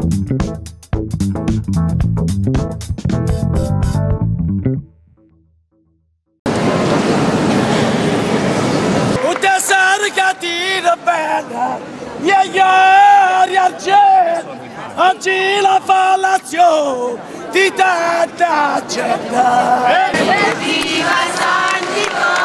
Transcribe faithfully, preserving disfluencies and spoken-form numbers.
Cattiva bella, ieri al cielo, oggi la fallazione di tanta gente. Viva San Nicola!